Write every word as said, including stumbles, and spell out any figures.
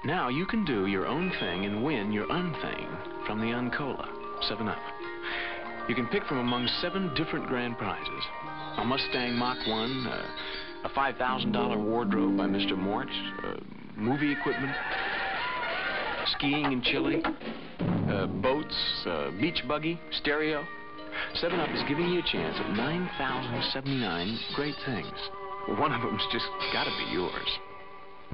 Now you can do your own thing and win your own thing from the Uncola seven up. You can pick from among seven different grand prizes. A Mustang Mach one, uh, a five thousand dollar wardrobe by Mister Mortz, uh, movie equipment, skiing in Chile, uh, boats, uh, beach buggy, stereo. seven up is giving you a chance at nine thousand seventy-nine great things. One of them's just gotta be yours.